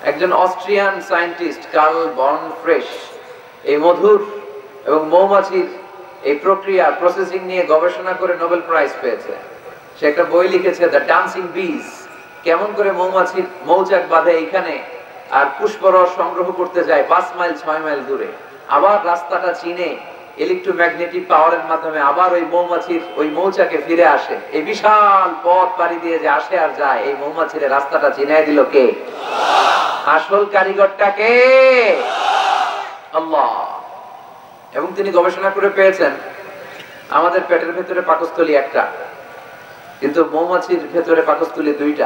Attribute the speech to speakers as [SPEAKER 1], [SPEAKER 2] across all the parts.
[SPEAKER 1] একজন Austrian scientist Karl বর্ন Frisch এই মধুর এবং মৌমাছির এই প্রক্রিয়া প্রসেসিং নিয়ে গবেষণা করে নোবেল প্রাইজ পেয়েছে। সে একটা বই লিখেছে দ্য ডান্সিং বিজ, কেমন করে মৌমাছির মৌচাক বাঁধে এইখানে আর পুষ্পরস সংগ্রহ করতে যায় 5 মাইল 6 মাইল দূরে, আবার রাস্তাটা চিনে ইলেকট্রোম্যাগনেটিক পাওয়ারের মাধ্যমে আবার ওই মৌমাছির ওই মৌচাকে ফিরে আসে। এই বিশাল পথ পাড়ি দিয়ে যে আসে আর যায়, এই মৌমাছির রাস্তাটা চিনাই দিল কে? আসল কারিগরটা কে? আল্লাহ। এবং তিনি গবেষণা করে পেয়েছেন আমাদের পেটের ভেতরে পাকস্থলী একটা, কিন্তু মৌমাছির ভেতরে পাকস্থলী 2টা।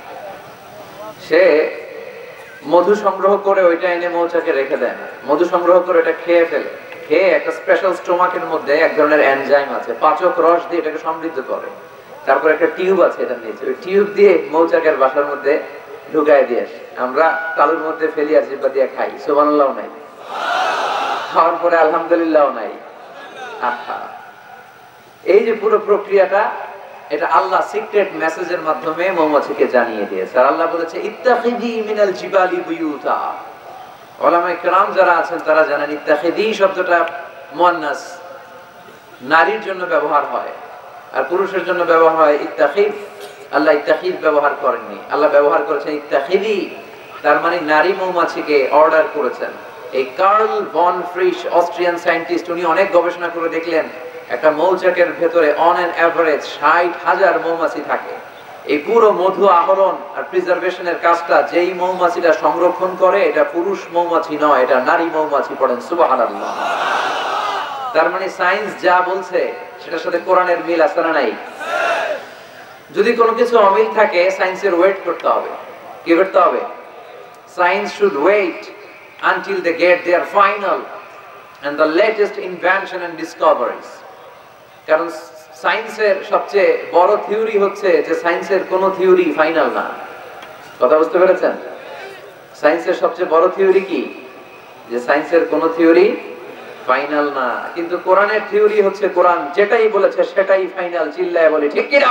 [SPEAKER 1] সে মধু সংগ্রহ করে ওইটা এনে মৌচাকে রেখে দেয়, মধু সংগ্রহ করে এটা খেয়ে ফেলে, খেয়ে একটা স্পেশাল স্টোমাকের মধ্যে এক ধরনের এনজাইম আছে, পাচক রস দিয়ে এটাকে সমৃদ্ধ করে। তারপর একটা টিউব আছে এটা নিচে, ওই টিউব দিয়ে মৌচাকের বাসার মধ্যে ঢুকায় দিয়ে আসে। আমরা তালুর মধ্যে ফেলি আর জিব্বা দিয়ে খাই, সুবহানাল্লাহ নাই, খাওয়ার পরে আলহামদুলিল্লাহ নাই। আহা, এই যে পুরো প্রক্রিয়াটা, এটা আল্লাহ সিক্রেট মেসেজের মাধ্যমে মৌমাছিকে জানিয়ে দিয়েছে। আর আল্লাহ বলেছে ইত্তাখিদি মিনাল জিবালি বুয়ুতা। উলামায়ে কেরাম যারা আছেন তারা জানেন ইত্তাখিদি শব্দটা মুয়ান্নাস, নারীর জন্য ব্যবহার হয়, আর পুরুষের জন্য ব্যবহার হয় ইত্তাখিদ। আল্লাহ ইত্তাখিদ ব্যবহার করেননি, আল্লাহ ব্যবহার করেছেন ইত্তাখিদি, তার মানে নারী মৌমাছিকে অর্ডার করেছেন। এই Karl von Frisch Austrian scientist, উনি অনেক গবেষণা করে দেখলেন একটা মৌচাকের ভেতরে অন এন এভারেজ 60,000 মৌমাছি থাকে। এই পুরো মধু আহরণ আর প্রিজার্ভেশনের কাজটা যেই মৌমাছিটা সংরক্ষণ করে, এটা পুরুষ মৌমাছি নয়, এটা নারী মৌমাছি। পড়েন সুবহানাল্লাহ। তার মানে সায়েন্স যা বলছে সেটার সাথে কোরআনের মিল আছে না নাই? যদি কোনো কিছু অমিল থাকে, সায়েন্সের ওয়েট করতে হবে। কি করতে হবে? Science should wait until they get their final and the latest invention and discoveries. কারণ সায়েন্সের সবচেয়ে বড় থিওরি হচ্ছে যে সায়েন্সের কোনো থিওরি ফাইনাল না। কথা বুঝতে পেরেছেন? সায়েন্সের সবচেয়ে বড় থিওরি কি? যে সায়েন্সের কোনো থিওরি ফাইনাল না। কিন্তু কোরআনের থিওরি হচ্ছে কোরআন যেটাই বলেছে সেটাই ফাইনাল। চিল্লায় বলি ঠিক কি না?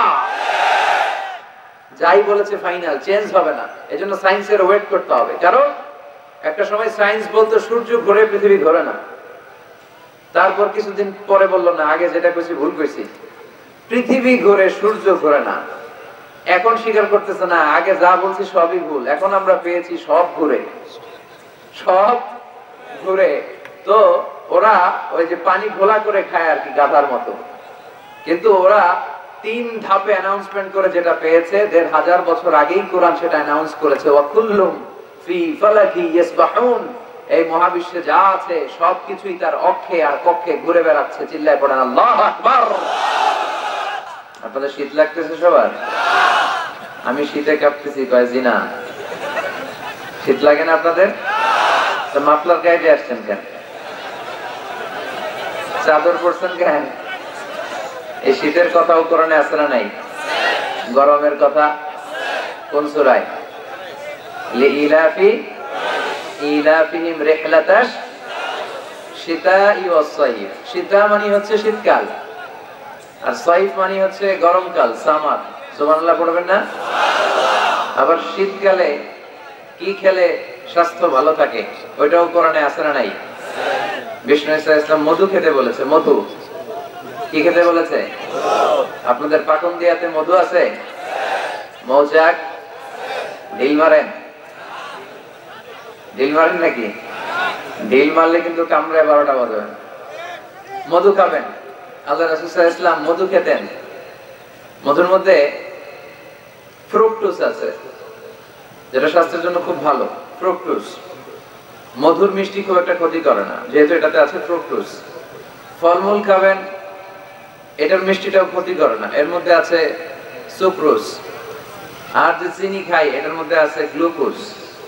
[SPEAKER 1] যাই বলেছে ফাইনাল, চেঞ্জ হবে না। এজন্য সায়েন্সের ওয়েট করতে হবে। কারণ একটা সময় সায়েন্স বলতো সূর্য ঘোরে, পৃথিবী ঘোরে না। তারপর কিছুদিন পরে বললো না, আগে যেটা কইছি ভুল কইছি, পৃথিবী ঘোরে, সূর্য ঘোরে না। এখন স্বীকার করতেছে না, আগে যা বলছি সবই ভুল, এখন আমরা পেয়েছি সব ঘুরে, সব ঘুরে। তো ওরা ওই যে পানি ঘোলা করে খায় আর কি, গাধার মতো। কিন্তু ওরা 3 ধাপে অ্যানাউন্সমেন্ট করে যেটা পেয়েছে, 1500 বছর আগেই কোরআন সেটা অ্যানাউন্স করেছে। ওয়াকুল্লুম ফি ফালাকি ইয়াসবাহুন। এই মহাবিশ্বে যা আছে সবকিছুই তার অক্ষে আর কক্ষে ঘুরে বেড়াচ্ছে। চিল্লায় পড়েন আল্লাহু আকবার। আপনাদের শীত লাগতেছে সবার? আমি শীতে কাঁপতেছি, কয় জি না। শীত লাগে না আপনাদের? তো মাফলার গায়ে দিয়ে আসছেন কেন? চাদর পরছেন কেন? এই শীতের কথাও কোরআনে আছে না নাই? গরমের কথা কোন সূরায়? লিইলাফি ইলাফিহিম রিহলাতাশ শিতাই ওয়াস সাইফ। শীতা মানে হচ্ছে শীতকাল, আর সাইফ মানে হচ্ছে গরমকাল, সামার। সুবহানাল্লাহ পড়বেন না? আবার শীতকালে কি খেলে স্বাস্থ্য ভালো থাকে, ওইটাও কোরআনে আছে না নাই? বিষ্ণু ইসলাম মধু খেতে বলেছে। মধু কি খেতে বলেছে? আপনাদের পাকন দিয়াতে মধু আছে? মৌচাক ঢিল মারেন? ঢিল মারেন নাকি? ঢিল মারলে কিন্তু কামড়ায় 12টা বাজবে। মধু খাবেন। আল্লাহ রাসূল সাল্লাল্লাহু আলাইহি ওয়াসাল্লাম মধু খেতেন। মধুর মধ্যে ফ্রুকটোজ আছে, যেটা স্বাস্থ্যের জন্য খুব ভালো। ফ্রুকটোজ, মধুর মিষ্টি খুব একটা ক্ষতি করে না, যেহেতু এটাতে আছে ফ্রুকটোজ। ফলমূল খাবেন, এটার মিষ্টিটাও ক্ষতি করে না, এর মধ্যে আছে সুক্রোজ। আর যে চিনি খাই, এটার মধ্যে আছে গ্লুকোজ।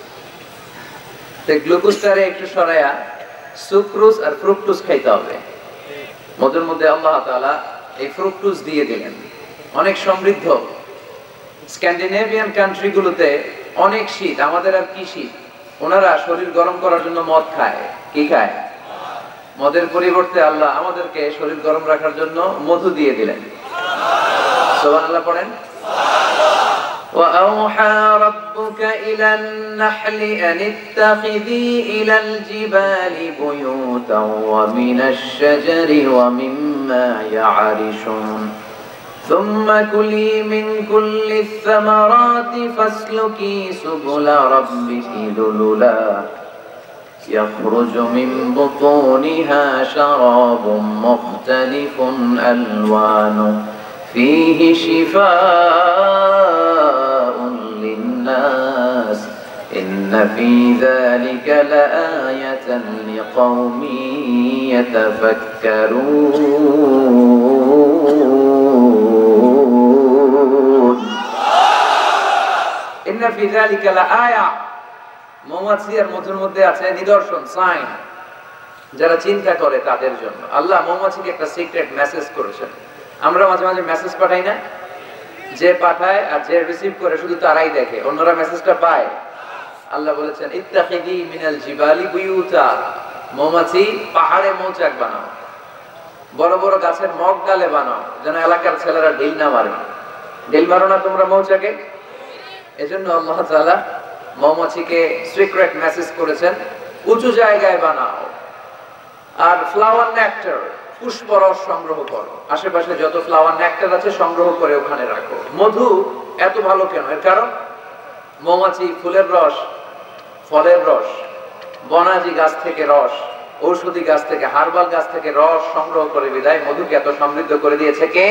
[SPEAKER 1] গ্লুকোজটারে একটু সরাইয়া সুক্রোজ আর ফ্রুকটোজ খাইতে হবে। মধুর মধ্যে আল্লাহ তাআলা এই ফ্রুকটোজ দিয়ে দিলেন। অনেক সমৃদ্ধ। স্ক্যান্ডিনেভিয়ান কান্ট্রিগুলোতে অনেক শীত, আমাদের আর কি শীত। ওনারা শরীর গরম করার জন্য মদ খায়। কি খায়? মদের পরিবর্তে আল্লাহ আমাদেরকে শরীর গরম রাখার জন্য মধু দিয়ে দিলেন। সুবহানাল্লাহ পড়েন। وأوحى ربك إلى النحل أن اتخذي إلى الجبال بيوتا ومن الشجر ومما يعرشون ثم كلي من كل الثمرات فاسلكي سبل ربك ذللا يخرج من بطونها شراب مختلف ألوانه فيه شفاء للناس إن في ذلك لآية لقوم يتفكرون إن في ذلك لآية মৌমাছির মধুর মধ্যে আছে নিদর্শন, সাইন, যারা চিন্তা করে তাদের জন্য। আল্লাহ মৌমাছিকে একটা সিক্রেট মেসেজ করেছেন। আমরা মাঝে মাঝে মেসেজ পাঠাই না, যে পাঠায় আর যে রিসিভ করে শুধু তারাই দেখে, অন্যরা মেসেজটা পায়। আল্লাহ বলেছেন ইত্তাখিদি মিনাল জিবালি বুয়ুতা, মৌমাছি পাহাড়ে মৌচাক বানাও, বড় বড় গাছের মগ ডালে বানাও, যেন এলাকার ছেলেরা ঢিল না মারে। ঢিল মারো না তোমরা মৌচাকে। এজন্য আল্লাহ তাআলা মৌমাছিকে সিক্রেট মেসেজ করেছেন, উঁচু জায়গায় বানাও। আর ফ্লাওয়ার নেক্টার, পুষ্পরস সংগ্রহ করো, আশেপাশে যত ফ্লাওয়ার নেক্টার আছে সংগ্রহ করে ওখানে রাখো। মধু এত ভালো কেন? এর কারণ মৌমাছি ফুলের রস, ফলের রস, বনাজি গাছ থেকে রস, ঔষধি গাছ থেকে, হার্বাল গাছ থেকে রস সংগ্রহ করে বিদায় মধুকে এত সমৃদ্ধ করে দিয়েছে কে?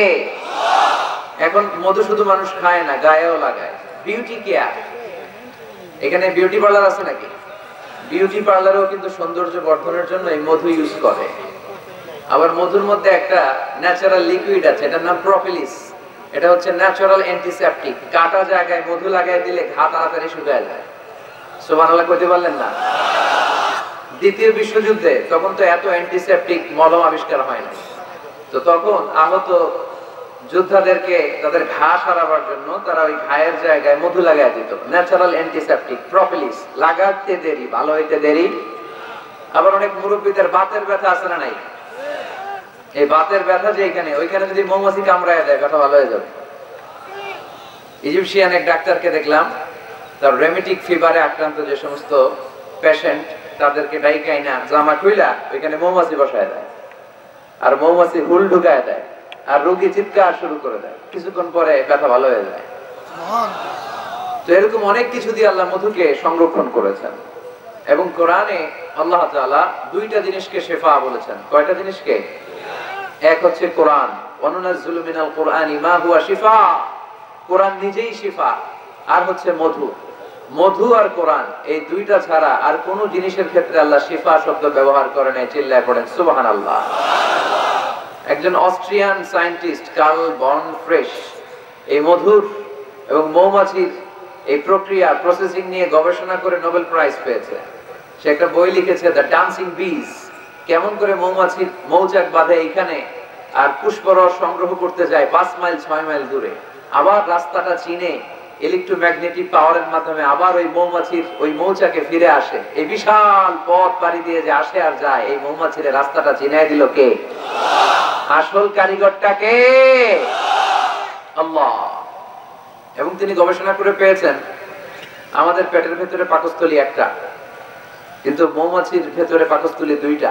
[SPEAKER 1] এখন মধু শুধু মানুষ খায় না, গায়েও লাগায়। বিউটি কেয়ার, এখানে বিউটি পার্লার আছে নাকি? বিউটি পার্লারও কিন্তু সৌন্দর্য বর্ধনের জন্য এই মধু ইউজ করে। আবার মধুর মধ্যে একটা ন্যাচারাল লিকুইড আছে, এটার নাম প্রোপোলিস। এটা হচ্ছে ন্যাচারাল অ্যান্টিসেপটিক। কাটা জায়গায় মধু লাগাই দিলে ঘা তাড়াতাড়ি শুকিয়ে যায়। সুবহানাল্লাহ কইতে পারলেন না? দ্বিতীয় বিশ্বযুদ্ধে তখন তো এত অ্যান্টিসেপটিক মলম আবিষ্কার হয় না, তো তখন আহত যোদ্ধাদেরকে তাদের ঘা সারাবার জন্য তারা ওই ঘায়ের জায়গায় মধু লাগাই দিত। ন্যাচারাল অ্যান্টিসেপটিক প্রোপোলিস, লাগাতে দেরি ভালো হইতে দেরি। আবার অনেক মুরব্বীদের বাতের ব্যথা আছে না নাই? এই বাতের ব্যথা যে এখানে, ওইখানে যদি মৌমাছি কামড়ায় দেয় ব্যথা ভালো হয়ে যাবে। ইজিপশিয়ান এক ডাক্তারকে দেখলাম, তার রেমেটিক ফিভারে আক্রান্ত যে সমস্ত পেশেন্ট তাদেরকে ডাইকাইনা জামা খুইলা ওইখানে মৌমাছি বসায় দেয়, আর মৌমাছি হুল ঢুকায় দেয়, আর রোগী চিৎকার শুরু করে দেয়, কিছুক্ষণ পরে ব্যথা ভালো হয়ে যায়। তো এরকম অনেক কিছু দিয়ে আল্লাহ মধুকে সংরক্ষণ করেছেন। এবং কোরআনে আল্লাহ তাআলা দুইটা জিনিসকে শিফা বলেছেন। কয়টা জিনিসকে? এক হচ্ছে কোরআন, ওয়ানুনাজ্জিলু মিনাল কোরআনি মা হুয়া শিফা, কোরআন নিজেই শিফা। আর হচ্ছে মধু। মধু আর কোরআন এই দুইটা ছাড়া আর কোন জিনিসের ক্ষেত্রে আল্লাহ শিফা শব্দ ব্যবহার করে নাই। চিল্লায় পড়েন সুবহানাল্লাহ। একজন অস্ট্রিয়ান সায়েন্টিস্ট কার্ল বর্ন ফ্রেশ এই মধুর এবং মৌমাছির এই প্রক্রিয়া প্রসেসিং নিয়ে গবেষণা করে নোবেল প্রাইজ পেয়েছে। সে একটা বই লিখেছে, দ্য ডান্সিং বিজ, কেমন করে মৌমাছির মৌচাক বাঁধে এইখানে আর পুষ্পরস সংগ্রহ করতে যায় 5 মাইল 6 মাইল দূরে, আবার রাস্তাটা চিনে ইলেকট্রোম্যাগনেটিক পাওয়ারের মাধ্যমে আবার ওই মৌমাছির ওই মৌচাকে ফিরে আসে। এই বিশাল পথ পাড়ি দিয়ে যে আসে আর যায়, এই মৌমাছির রাস্তাটা চিনাই দিল কে? আসল কারিগরটা কে? আল্লাহ। এবং তিনি গবেষণা করে পেয়েছেন আমাদের পেটের ভেতরে পাকস্থলী একটা, কিন্তু মৌমাছির ভেতরে পাকস্থলী দুইটা।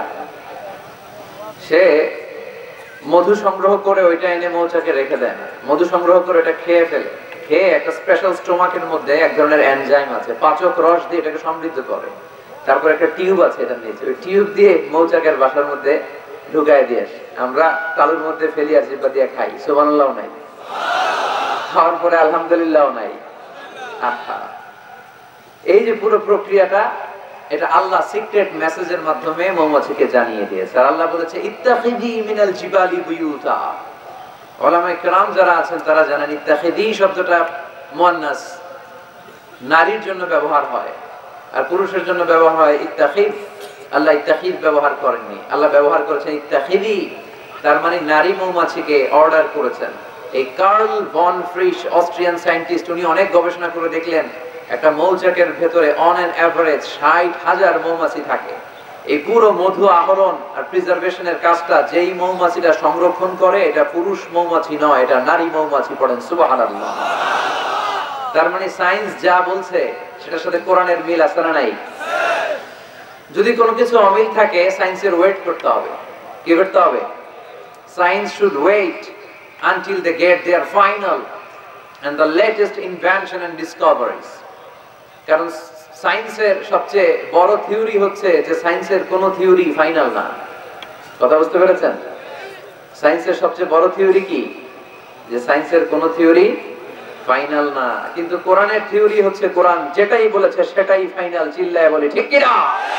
[SPEAKER 1] সে মধু সংগ্রহ করে ওইটা এনে মৌচাকে রেখে দেয়, মধু সংগ্রহ করে ওটা খেয়ে ফেলে, খেয়ে একটা স্পেশাল স্টোমাকের মধ্যে এক ধরনের এনজাইম আছে, পাচক রস দিয়ে এটাকে সমৃদ্ধ করে। তারপর একটা টিউব আছে এটা নিচে, ওই টিউব দিয়ে মৌচাকের বাসার মধ্যে ঢুকায় দিয়ে আসে। আমরা তালুর মধ্যে ফেলি আর জিব্বা দিয়ে খাই, সুবহানাল্লাহ নাই, খাওয়ার পরে আলহামদুলিল্লাহ নাই। আহা, এই যে পুরো প্রক্রিয়াটা, এটা আল্লাহ সিক্রেট মেসেজের মাধ্যমে মৌমাছিকে জানিয়ে দিয়েছে। আর আল্লাহ বলেছে ইত্তাখিদি মিনাল জিবালি বুয়ুতা। উলামায়ে কেরাম যারা আছেন তারা জানেন ইত্তাখিদি শব্দটা মুয়ান্নাস, নারীর জন্য ব্যবহার হয়, আর পুরুষের জন্য ব্যবহার হয় ইত্তাখিদ। আল্লাহ ইত্তাখিদ ব্যবহার করেননি, আল্লাহ ব্যবহার করেছেন ইত্তাখিদি, তার মানে নারী মৌমাছিকে অর্ডার করেছেন। এই Karl von Frisch Austrian scientist, উনি অনেক গবেষণা করে দেখলেন একটা মৌচাকের ভেতরে অন এন এভারেজ 60,000 মৌমাছি থাকে। এই পুরো মধু আহরণ আর প্রিজার্ভেশনের কাজটা যেই মৌমাছিটা সংরক্ষণ করে, এটা পুরুষ মৌমাছি নয়, এটা নারী মৌমাছি। পড়েন সুবহানাল্লাহ। তার মানে সায়েন্স যা বলছে সেটার সাথে কোরআনের মিল আছে না নাই? যদি কোনো কিছু অমিল থাকে সায়েন্সের ওয়েট করতে হবে। কি করতে হবে? Science should wait until they get their final and the latest invention and discoveries. কারণ সায়েন্সের সবচেয়ে বড় থিওরি হচ্ছে যে সায়েন্সের কোনো থিওরি ফাইনাল না। কথা বুঝতে পেরেছেন? সায়েন্সের সবচেয়ে বড় থিওরি কি? যে সায়েন্সের কোনো থিওরি ফাইনাল না। কিন্তু কোরআনের থিওরি হচ্ছে কোরআন যেটাই বলেছে সেটাই ফাইনাল। চিল্লায় বলি ঠিক কি না?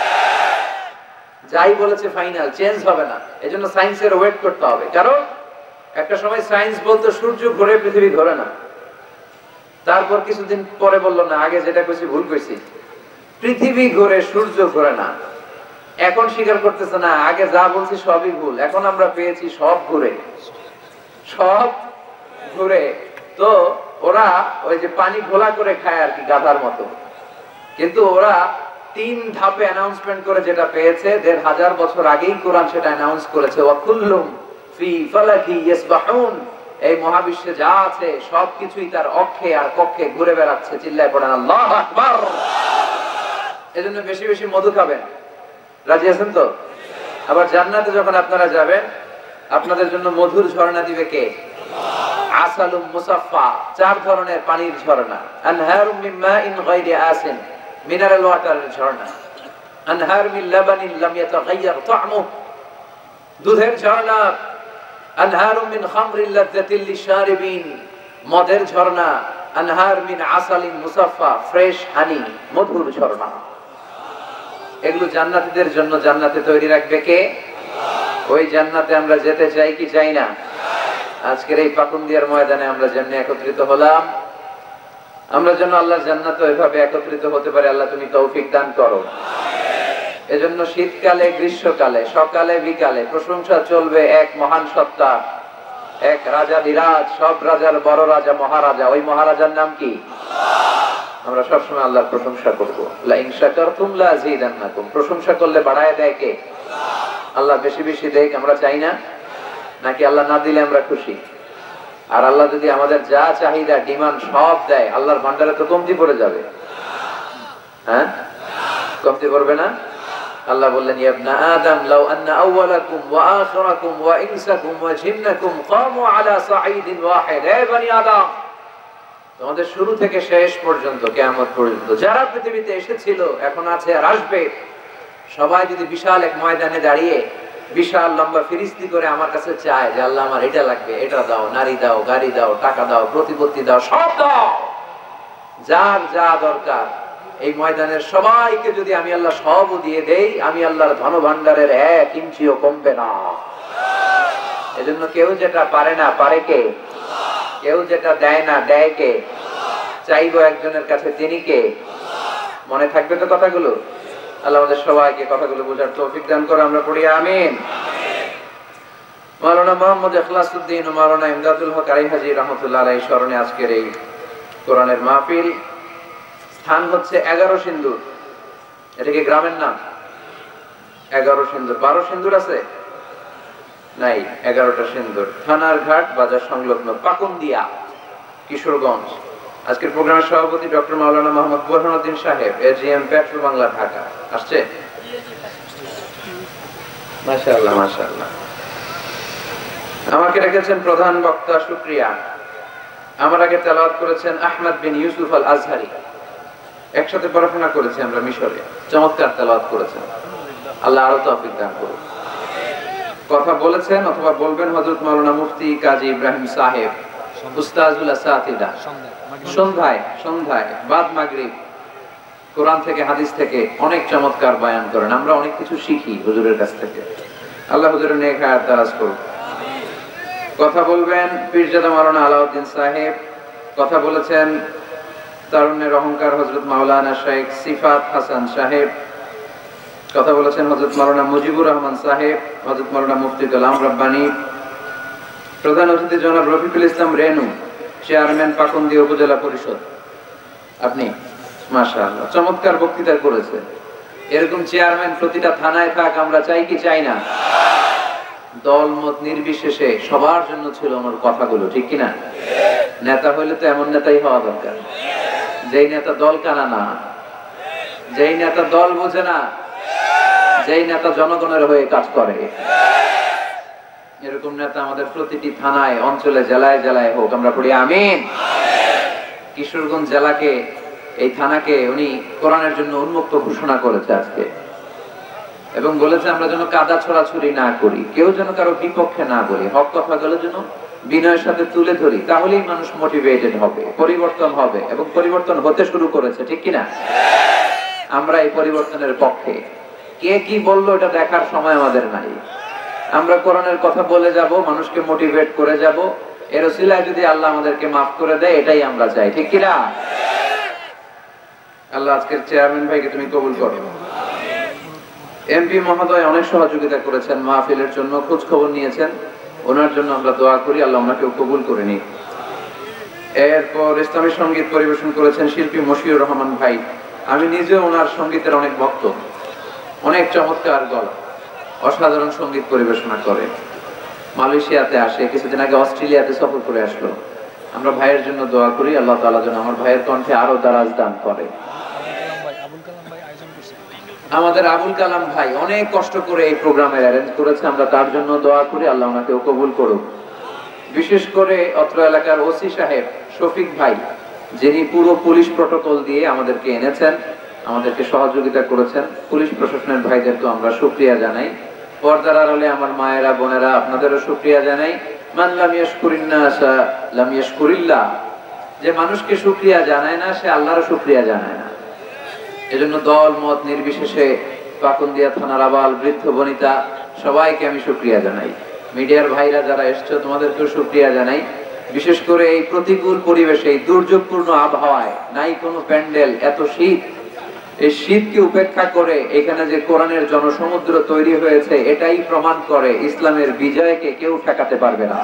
[SPEAKER 1] যাই বলেছে ফাইনাল, চেঞ্জ হবে না। এজন্য সায়েন্সের ওয়েট করতে হবে। কারণ একটা সময় সায়েন্স বলতো সূর্য ঘোরে, পৃথিবী ঘোরে না। তারপর কিছুদিন পরে বললো না, আগে যেটা কইছি ভুল কইছি, পৃথিবী ঘোরে, সূর্য ঘোরে না। এখন স্বীকার করতেছে না, আগে যা বলছি সবই ভুল। এখন আমরা পেয়েছি সব ঘুরে, সব ঘুরে। তো ওরা ওই যে পানি ঘোলা করে খায় আর কি, গাধার মতো। কিন্তু ওরা 3 ধাপে অ্যানাউন্সমেন্ট করে যেটা পেয়েছে, 1500 বছর আগেই কোরআন সেটা অ্যানাউন্স করেছে। ওয়াকুল্লুম ফি ফালাকি ইয়াসবাহুন। এই মহাবিশ্বে যা আছে সবকিছুই তার অক্ষে আর কক্ষে ঘুরে বেড়াচ্ছে। চিল্লায় পড়েন আল্লাহু আকবার। এজন্য বেশি বেশি মধু খাবেন। রাজি আছেন তো? আবার জান্নাতে যখন আপনারা যাবেন, আপনাদের জন্য মধুর ঝর্ণা দিবে কে? আল্লাহ। আসালুম মুসাফফা, 4 ধরনের পানির ঝর্ণা। আনহারুম মিন মাইন গায়রি আসিন, মিনারেল ওয়াটারের ঝর্ণা। আনহার মিন লাবানিন লাম ইয়াতাগায়্যার তা'মুহু, দুধের ঝর্ণা। আনহারুম মিন খামরিন লাযযাতিল লিশারিবিন, মদের ঝর্ণা। আনহার মিন আসালিন মুসাফফা, ফ্রেশ হানি, মধুর ঝর্ণা। এগুলো জান্নাতীদের জন্য জান্নাতে তৈরি রাখবে কে? আল্লাহ। ওই জান্নাতে আমরা যেতে চাই কি চাই না? আজকের এই পাকুন্দিয়ার ময়দানে আমরা যেমনি একত্রিত হলাম, আমরা যেন আল্লাহর জান্নাতে এভাবে একত্রিত হতে পারি। আল্লাহ তুমি তৌফিক দান করো। এজন্য শীতকালে, গ্রীষ্মকালে, সকালে বিকালে প্রশংসা চলবে এক মহান সত্তা, এক রাজাধিরাজ, সব রাজার বড় রাজা, মহারাজা। ওই মহারাজার নাম কি? আল্লাহ। আমরা সবসময় আল্লাহর প্রশংসা করবো। লা ইন শাকারতুম লা আযীদান্নাকুম। প্রশংসা করলে বাড়ায় দেয় কে? আল্লাহ। আল্লাহ বেশি বেশি দেয়, আমরা চাই না? নাকি আল্লাহ না দিলে আমরা খুশি? আর আল্লাহ যদি আমাদের যা চাহিদা, ডিমান্ড সব দেয়, আল্লাহর ভান্ডারে তো কমতি পড়ে যাবে। হ্যাঁ, কমতি পড়বে না? আল্লাহ বললেন, ইয়া ইবনা আদম লাউ আন্না আউওয়ালাকুম ওয়া আখিরাকুম ওয়া ইনসাকুম ওয়া জিন্নাকুম কামু আলা সাঈদিন ওয়াহিদ। হে বনি আদম, তোমাদের শুরু থেকে শেষ পর্যন্ত, কিয়ামত পর্যন্ত যারা পৃথিবীতে এসেছিল, এখন আছে আর আসবে, সবাই যদি বিশাল এক ময়দানে দাঁড়িয়ে বিশাল লম্বা ফিরিস্তি করে আমার কাছে চায় যে আল্লাহ আমার এটা লাগবে, এটা দাও, নারী দাও, গাড়ি দাও, টাকা দাও, প্রতিপত্তি দাও, সব দাও, যার যা দরকার, এই ময়দানের সবাইকে যদি আমি আল্লাহ সব দিয়ে দেই, আমি আল্লাহর ধন ভান্ডারের 1 ইঞ্চিও কমবে না। এজন্য কেউ যেটা পারে না, পারে কে? আল্লাহ। কেউ যেটা দেয় না, দেয় কে? আল্লাহ। চাইবো একজনের কাছে, তিনি কে? আল্লাহ। মনে থাকবে তো কথাগুলো? আল্লাহ আমাদের সবাইকে কথাগুলো বোঝার তৌফিক দান করে। আমরা পড়ি আমিন। মাওলানা মুহাম্মদ ইখলাসউদ্দিন ও মাওলানা ইমদাদুল হক আলী হাজী রাহমাতুল্লাহ আলাইহি স্মরণে আজকের এই কোরআনের মাহফিল। স্থান হচ্ছে 11 সিন্দুর। এটা কি গ্রামের নাম? 11 সিন্দুর। 12 সিন্দুর আছে? নাই, 11টা সিন্দুর। থানার ঘাট বাজার সংলগ্ন, পাকুন্দিয়া, কিশোরগঞ্জ। আজকের প্রোগ্রামের সভাপতি ডক্টর মাওলানা মোহাম্মদ বুরহানুদ্দিন সাহেব, এজিএম পেট্রো বাংলা, ঢাকা। আসছে? মাশাআল্লাহ, মাশাআল্লাহ। আমাকে রেখেছেন প্রধান বক্তা, শুকরিয়া। আমার আগে তেলাওয়াত করেছেন আহমদ বিন ইউসুফ আল আজহারি। একসাথে পড়াশোনা করেছি আমরা মিশরে। চমৎকার তেলাওয়াত করেছেন। আল্লাহ আরো তৌফিক দান করুন। কথা বলেছেন অথবা বলবেন হযরত মাওলানা মুফতি কাজী ইব্রাহিম সাহেব, উস্তাজুল আসাতিদা। সন্ধ্যায় বাদ মাগরিব কোরআন থেকে, হাদিস থেকে অনেক চমৎকার বয়ান করেন। আমরা অনেক কিছু শিখি হুজুরের কাছ থেকে। আল্লাহ হুজুরের নেক হায়াত দারাজ করুন। কথা বলবেন পীরজাদা মাওলানা আলাউদ্দিন সাহেব। কথা বলেছেন তারুণ্যের অহংকার হযরত মাওলানা শেখ সিফাত হাসান সাহেব। কথা বলেছেন হযরত মাওলানা মুজিবুর রহমান সাহেব, হযরত মাওলানা মুফতি গোলাম রব্বানী। প্রধান অতিথি জনাব রফিকুল ইসলাম রেনু, চেয়ারম্যান পাকুন্দিয়া উপজেলা পরিষদ। আপনি মাশাআল্লাহ চমৎকার বক্তৃতা করেছেন। এরকম চেয়ারম্যান প্রতিটা থানায় থাক, আমরা চাই কি চাই না? দল মত নির্বিশেষে সবার জন্য ছিল ওনার কথাগুলো, ঠিক কিনা? নেতা হইলে তো এমন নেতাই হওয়া দরকার। যেই নেতা দল কানা না, যেই নেতা দল বোঝে না, যেই নেতা জনগণের হয়ে কাজ করে, এরকম নেতা আমাদের প্রতিটি থানায়, অঞ্চলে, জেলায় জেলায় হোক। আমরা পড়ি আমিন। কিশোরগঞ্জ জেলাকে, এই থানাকে উনি কোরআনের জন্য উন্মুক্ত ঘোষণা করেছে আজকে, এবং বলেছে আমরা যেন কাদা ছড়াছড়ি না করি, কেউ যেন কারো বিপক্ষে না বলি, হক কথাগুলো যেন বিনয়ের সাথে তুলে ধরি, তাহলেই মানুষ মোটিভেটেড হবে, পরিবর্তন হবে, এবং পরিবর্তন হতে শুরু করেছে, ঠিক কিনা? আমরা এই পরিবর্তনের পক্ষে। কে কি বললো এটা দেখার সময় আমাদের নাই। আমরা কোরআনের কথা বলে যাব, মানুষকে মোটিভেট করে যাব, এর ওসিলায় যদি আল্লাহ আমাদেরকে মাফ করে দেয়, এটাই আমরা চাই, ঠিক কিনা? আল্লাহ আজকের চেয়ারম্যান ভাইকে তুমি কবুল করো। এমপি মহোদয় অনেক সহযোগিতা করেছেন, মাহফিলের জন্য খোঁজ খবর নিয়েছেন, ওনার জন্য আমরা দোয়া করি, আল্লাহ ওনাকেও কবুল করে নিক। এরপর ইসলামী সঙ্গীত পরিবেশন করেছেন শিল্পী মশিউর রহমান ভাই। আমি নিজেও ওনার সঙ্গীতের অনেক ভক্ত, অনেক চমৎকার গলা, অসাধারণ সঙ্গীত পরিবেশনা করে। মালয়েশিয়াতে আসে, কিছুদিন আগে অস্ট্রেলিয়াতে সফর করে আসলো। আমরা ভাইয়ের জন্য দোয়া করি, আল্লাহ তাআলা যেন আমার ভাইয়ের কণ্ঠে আরো দারাজ দান করে। আমাদের আবুল কালাম ভাই অনেক কষ্ট করে এই প্রোগ্রামের অ্যারেঞ্জ করেছে, আমরা তার জন্য দোয়া করি, আল্লাহ ওনাকেও কবুল করুক। বিশেষ করে অত্র এলাকার ওসি সাহেব শফিক ভাই, যিনি পুরো পুলিশ প্রটোকল দিয়ে আমাদেরকে এনেছেন, আমাদেরকে সহযোগিতা করেছেন, পুলিশ প্রশাসনের ভাইদেরকে আমরা শুকরিয়া জানাই। পর্দার আড়ালে আমার মায়েরা, বোনেরা, আপনাদেরও শুকরিয়া জানাই। মান লাম ইয়াশকুরিন নাসা লাম ইয়াশকুরিল্লাহ, যে মানুষকে শুকরিয়া জানায় না, সে আল্লাহরও শুকরিয়া জানায় না। এজন্য দল মত নির্বিশেষে পাকুন্দিয়া থানার আবাল, বৃদ্ধ বনিতা, সবাইকে আমি শুকরিয়া জানাই। মিডিয়ার ভাইরা যারা এসছো, তোমাদেরকেও শুকরিয়া জানাই। বিশেষ করে এই প্রতিকূল পরিবেশে, এই দুর্যোগপূর্ণ আবহাওয়ায়, নাই কোনো প্যান্ডেল, এত শীত, এই শীতকে উপেক্ষা করে এখানে যে কোরআনের জনসমুদ্র তৈরি হয়েছে, এটাই প্রমাণ করে ইসলামের বিজয়কে কেউ ঠেকাতে পারবে না,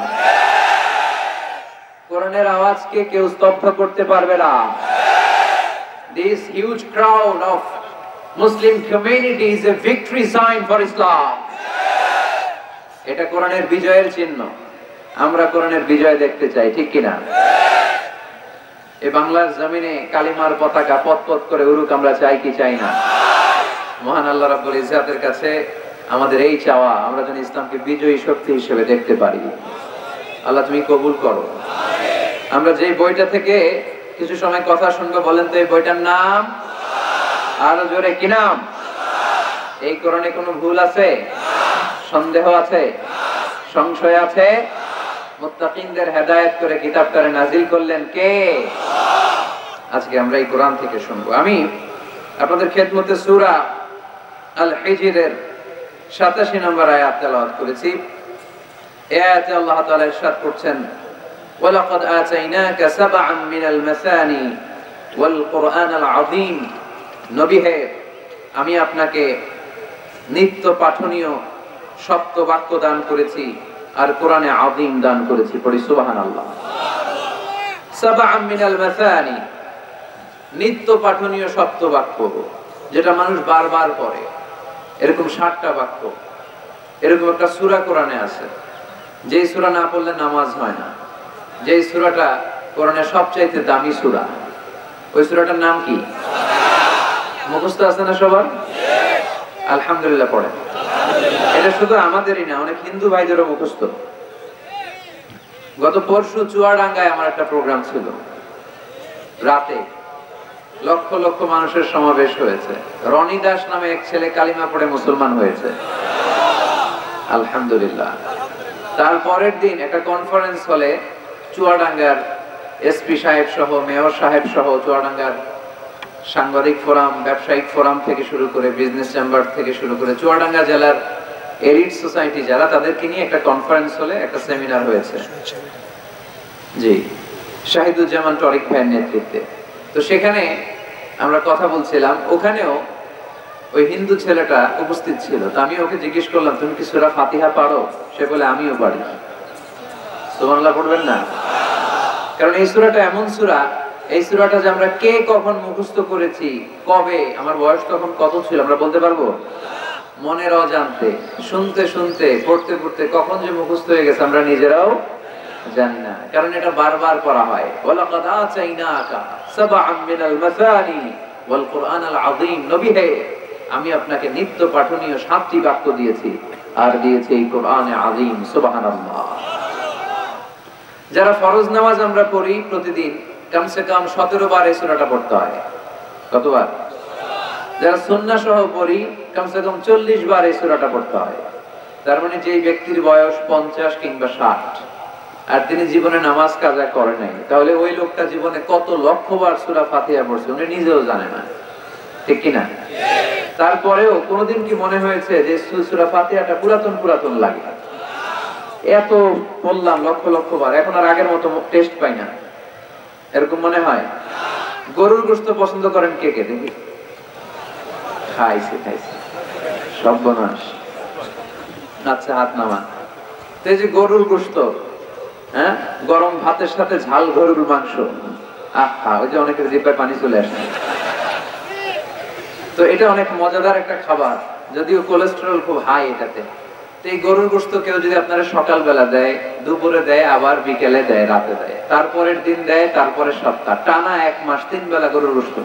[SPEAKER 1] কোরআনের আওয়াজকে কেউ স্তব্ধ করতে পারবে না। This huge crowd of Muslim community is a victory sign for Islam. এটা কোরআনের বিজয়ের চিহ্ন। আমরা কোরআনের বিজয় দেখতে চাই, ঠিক কিনা? এই বাংলার জমিনে কালিমার পতাকা পতপত করে উড়ুক, আমরা চাই কি চাই না? মহান আল্লাহ রাব্বুল ইজ্জাতের কাছে আমাদের এই চাওয়া, আমরা যেন ইসলামকে বিজয়ী শক্তি হিসেবে দেখতে পারি। আল্লাহ তুমি কবুল করো। আমরা যে বইটা থেকে কিছু সময় কথা শুনবো, বলেন তো এই বইটার নাম? আরো জোরে, কি নাম? এই কোরআনে কোনো ভুল আছে? সন্দেহ আছে? সংশয় আছে? মুত্তাকিনদের হেদায়েত করে কিতাবটারে নাজিল করলেন কে? আজকে আমরা এই কোরআন থেকে শুনবো। আমি আপনাদের খেদমতে সূরা আল হিজরের 87 নম্বর আয়াত তেলাওয়াত করেছি। এই আয়াতে আল্লাহ তাআলা ইরশাদ করছেন, ওয়ালাকাদ আতাইনাকা সাবআন মিনাল মাসানি ওয়াল কুরআনাল আযীম। নবী হে, আমি আপনাকে নিত্য পাঠনীয় সপ্ত বাক্য দান করেছি, আর কোরআনে আযীম দান করেছি। পড়ি সুবহানাল্লাহ। সাবআন মিনাল মাসানি, নিত্য পাঠনীয় সপ্ত বাক্য, যেটা মানুষ বারবার পড়ে, এরকম 60টা বাক্য। এরকম একটা সূরা কোরআনে আছে, যে সূরা না পড়লে নামাজ হয় না, যে সূরাটা কোরআনের সবচাইতে দামি সূরা। ওই সূরাটার নাম কি? মুখস্থ আছে না সবার? আলহামদুলিল্লাহ পড়েন। এটা শুধু আমাদেরই না, অনেক হিন্দু ভাইদেরও মুখস্থ। গত পরশু চুয়াডাঙ্গায় আমার একটা প্রোগ্রাম ছিল, রাতে লক্ষ লক্ষ মানুষের সমাবেশ হয়েছে। রনি দাস নামে এক ছেলে কালিমা পড়ে মুসলমান হয়েছে, আলহামদুলিল্লাহ। তারপরের দিন একটা কনফারেন্স হলে চুয়াডাঙ্গার এসপি সাহেব সহ, মেয়র সাহেব সহ, চুয়াডাঙ্গার সাংবাদিক ফোরাম, ব্যবসায়িক ফোরাম থেকে শুরু করে, বিজনেস চেম্বার থেকে শুরু করে, চুয়াডাঙ্গা জেলার এলিট সোসাইটি যারা, তাদেরকে নিয়ে একটা কনফারেন্স হলে একটা সেমিনার হয়েছে, জি, শাহিদুজ্জামান টরিক ভাইয়ের নেতৃত্বে। তো সেখানে আমরা কথা বলছিলাম, ওখানেও ওই হিন্দু ছেলেটা উপস্থিত ছিল। তো আমি ওকে জিজ্ঞেস করলাম, তুমি কি সূরা ফাতিহা পারো? সে বলে আমিও পারি। সুবহানাল্লাহ পড়বেন না? কারণ এই সূরাটা এমন সূরা, এই সূরাটা যে আমরা কে কখন মুখস্থ করেছি, কবে, আমার বয়স তখন কত ছিল আমরা বলতে পারবো? মনের অজান্তে, শুনতে শুনতে, পড়তে পড়তে কখন যে মুখস্থ হয়ে গেছে আমরা নিজেরাও জানি না, কারণ এটা বারবার পড়া হয়। ওয়ালাকাদ আতাইনাকা সাবআম মিনাল মাসানি ওয়াল কুরআনাল আযীম। নবী হে, আমি আপনাকে নিত্য পাঠনীয় 7টি বাক্য দিয়েছি, আর দিয়েছি এই কোরআনে আযীম। সুবহানাল্লাহ। যারা ফরজ নামাজ আমরা পড়ি প্রতিদিন কমসে কম 17 বার এই সূরাটা পড়তে হয়। কতবার? যারা সুন্নাহ সহ পড়ি কমসে কম 40 বার এই সূরাটা পড়তে হয়। তার মানে যেই ব্যক্তির বয়স 50 কিংবা 60 আর তিনি জীবনে নামাজ কাজা করে নাই, তাহলে ওই লোকটা জীবনে কত লক্ষবার সূরা ফাতিহা পড়ছে উনি নিজেও জানে না, ঠিক কি না? তারপরেও কোনদিন কি মনে হয়েছে যে সূরা ফাতিহাটা পুরাতন লাগে? এত বললাম লক্ষ লক্ষ বার, এখন আর আগের মতো টেস্ট পাই না, এরকম মনে হয়? গরুর গোশত পছন্দ করেন কে কে দেখি? খাইছে সর্বনাশ। আচ্ছা, হাত নামান। এই যে গরুর গোশত, হ্যাঁ, গরম ভাতের সাথে ঝাল গরুর মাংস, আহা, ওই যে অনেকের জিহ্বায় পানি চলে আসে। তো এটা অনেক মজাদার একটা খাবার, যদিও কোলেস্টেরল খুব হাই এটাতে। তো এই গরুর গোশত কেউ যদি আপনারা সকালবেলা দেয়, দুপুরে দেয়, আবার বিকেলে দেয়, রাতে দেয়, তারপরের দিন দেয়, তারপরে সপ্তাহ, টানা 1 মাস 3 বেলা গরুর গোশত,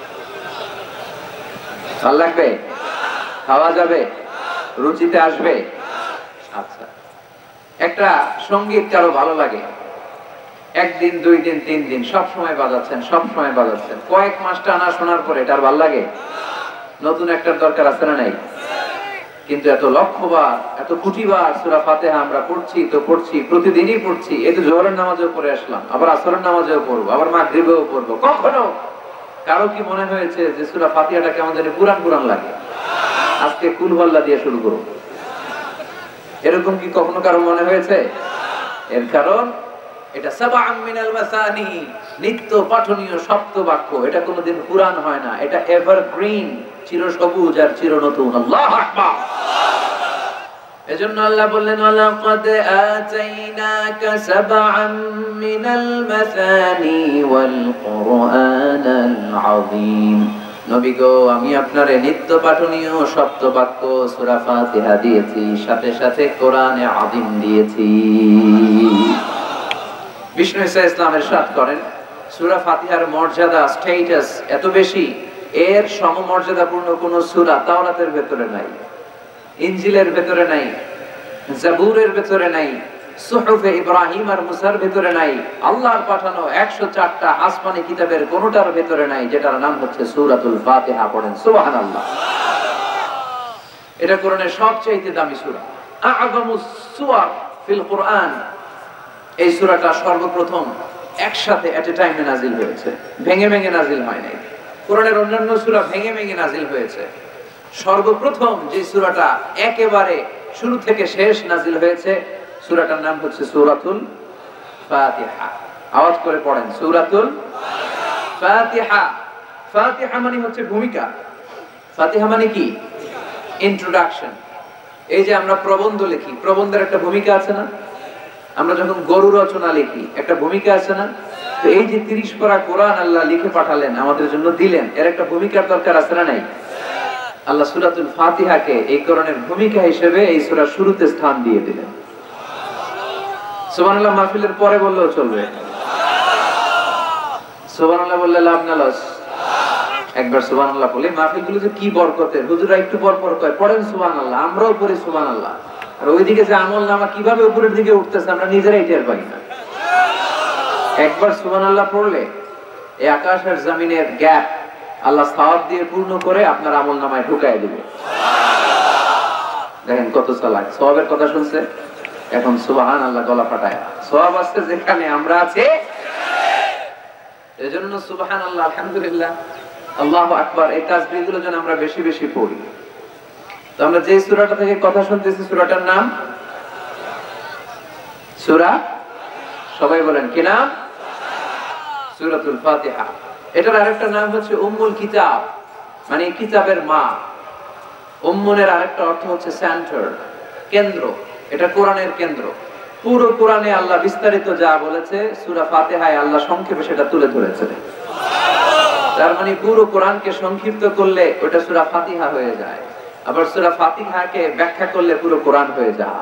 [SPEAKER 1] ভাল লাগবে? খাওয়া যাবে? রুচিতে আসবে? আচ্ছা, একটা সঙ্গীত কারো ভালো লাগে, 1 দিন 2 দিন 3 দিন সব সময় বাজাচ্ছেন, কয়েক মাস টানা শোনার পরে এটা আর ভালো লাগে? নতুন একটার দরকার আছে না নাই? কিন্তু এত লক্ষবার, এত কোটিবার সূরা ফাতিহা আমরা পড়ছি, প্রতিদিনই পড়ছি। এই তো জোহরের নামাজেও পড়ে আসলাম, আবার আসরের নামাজেও পড়বো, আবার মাগরিবেও পড়বো। কখনো কারো কি মনে হয়েছে যে সূরা ফাতিহাটা কেমন জানি পুরান লাগে? আজকে কুল হুয়াল্লাহ দিয়ে শুরু করব, এরকম কি কখনো কারো মনে হয়েছে? এর কারণ এটা সাবআম মিনাল মাসানি, নিত্য পাঠনীয় শব্দ বাক্য। এটা কোনোদিন পুরান হয় না, এটা এভারগ্রিন, চিরসবুজ আর চিরনতুন। আল্লাহু আকবার। এজন্য আল্লাহ বললেন, ওয়ালাকাদ আতাইনাকা সাবআম মিনাল মাসানি ওয়াল কুরআনাল আযীম। নবী গো, আমি আপনারে নিত্য পাঠনীয় শব্দ বাক্য সূরা ফাতিহা দিয়েছি, সাথে সাথে কোরআনে আযীম দিয়েছি। বিষ্ণু ঈসা ইসলাম ইরশাদ করেন, সূরা ফাতিহার মর্যাদা, স্ট্যাটাস এত বেশি, এর সমমর্যাদাপূর্ণ কোন সূরা তাওরাতের ভেতরে নাই, ইনজিলের ভেতরে নাই, জাবুরের ভেতরে নাই, সুহুফে ইব্রাহিম আর মুসার ভেতরে নাই, আল্লাহর পাঠানো 104টা আসমানি কিতাবের কোনটার ভেতরে নাই, যেটার নাম হচ্ছে সূরাতুল ফাতিহা। পড়েন সুবহানাল্লাহ। এটা কোরআনের সবচেয়ে দামি সূরা, আ'যামুস সুওয়ার ফিল কুরআন। এই সূরাটা সর্বপ্রথম একসাথে এট এ টাইমে নাজিল হয়েছে, ভেঙে ভেঙে নাজিল হয় নাই। কোরআনের অন্যান্য সূরা ভেঙে ভেঙে নাজিল হয়েছে, সর্বপ্রথম যে সূরাটা একেবারে শুরু থেকে শেষ নাজিল হয়েছে, সূরাটার নাম হচ্ছে সূরাতুল ফাতিহা। আওয়াজ করে পড়েন, সূরাতুল ফাতিহা। ফাতিহা মানে হচ্ছে ভূমিকা। ফাতিহা মানে কি? ইন্ট্রোডাকশন। এই যে আমরা প্রবন্ধ লিখি, প্রবন্ধের একটা ভূমিকা আছে না? আমরা যখন গরু রচনা লিখি, একটা ভূমিকা আছে না? তো এই যে 30 পারা কোরআন আল্লাহ লিখে পাঠালেন, আমাদের জন্য দিলেন, এর একটা ভূমিকার দরকার আছে না নাই? আল্লাহ সূরাতুল ফাতিহাকে এই কোরআনের ভূমিকা হিসেবে এই সূরার শুরুতে স্থান দিয়ে দিলেন। সুবহানাল্লাহ মাহফিলের পরে বললেও চলবে, সুবহানাল্লাহ বললে লাভ না লস? একবার সুবহানাল্লাহ বলে মাহফিলগুলো যে কি বরকতের, হুজুররা একটু পর পর কয় পড়েন সুবহানাল্লাহ, আমরাও পড়ি সুবহানাল্লাহ। আর ওইদিকে যে আমলনামা কিভাবে উপরের দিকে উঠতেছে আমরা নিজেরাই টের পাই না। একবার সুবহানাল্লাহ পড়লে এই আকাশ আর জমিনের গ্যাপ আল্লাহ সওয়াব দিয়ে পূর্ণ করে আপনার আমলনামায় ঢুকায় দিবে। দেখেন কত চালাক, সওয়াবের কথা শুনছে, এখন সুবহানাল্লাহ গলা ফাটায়। সওয়াব আছে যেখানে, আমরা আছি এজন্য সুবহানাল্লাহ, আলহামদুলিল্লাহ, আল্লাহু আকবার, এই তাসবিহগুলো যেন আমরা বেশি বেশি পড়ি। তো আমরা যে সূরাটা থেকে কথা শুনতেছি, সূরাটার নাম সূরা, সবাই বলেন কি নাম? সূরাতুল ফাতিহা। এটার আরেকটা নাম হচ্ছে উম্মুল কিতাব, মানে কিতাবের মা। উম্মুনের আরেকটা অর্থ হচ্ছে সেন্টার, কেন্দ্র। এটা কোরআনের কেন্দ্র। পুরো কোরআনে আল্লাহ বিস্তারিত যা বলেছে, সূরা ফাতিহায় আল্লাহ সংক্ষেপে সেটা তুলে ধরেছে। তার মানে পুরো কোরআনকে সংক্ষিপ্ত করলে ওটা সূরা ফাতিহা হয়ে যায়, আবার সূরা ফাতিহাকে ব্যাখ্যা করলে পুরো কোরআন হয়ে যায়।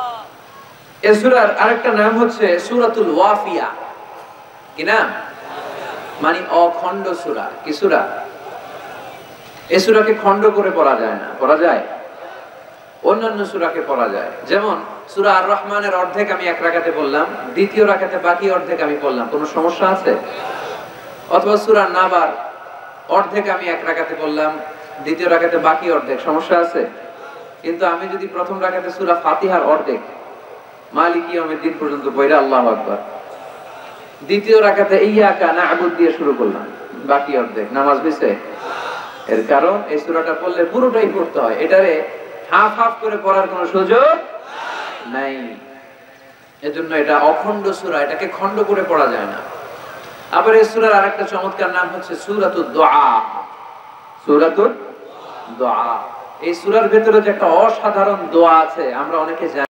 [SPEAKER 1] এই সূরার আরেকটা নাম হচ্ছে সূরাতুল ওয়াফিয়া। কি নাম? মানে অখণ্ড সূরা। কি সূরা? এই সূরাকে খণ্ড করে পড়া যায় না। পড়া যায়? অন্যান্য সূরাকে পড়া যায়। যেমন সূরা আর রহমানের অর্ধেক আমি এক রাকাতে পড়লাম, দ্বিতীয় রাকাতে বাকি অর্ধেক আমি পড়লাম, কোনো সমস্যা আছে? অথবা সূরা নাবার অর্ধেক আমি এক রাকাতে পড়লাম, দ্বিতীয় রাকাতে বাকি অর্ধেক, সমস্যা আছে? কিন্তু আমি যদি প্রথম রাকাতে সূরা ফাতিহার অর্ধেক মালিকি ইয়াউমিদ্দিন পর্যন্ত পড়া, আল্লাহু আকবার, দ্বিতীয় রাকাতে ইয়্যাকা না'বুদু দিয়ে শুরু করলাম, বাকি অর্ধেক, নামাজ হইছে? এর কারণ এই সূরাটা পড়লে পুরোটাই পড়তে হয়, এটারে হাফ হাফ করে পড়ার কোনো সুযোগ নাই। এজন্য এটা অখণ্ড সূরা, এটাকে খণ্ড করে পড়া যায় না। আবার এই সূরার আরেকটা চমৎকার নাম হচ্ছে সূরাতুদ দুআ। সূরাতুদ দুআ, এই সূরার ভেতরে যে একটা অসাধারণ দোয়া আছে আমরা অনেকে জানি।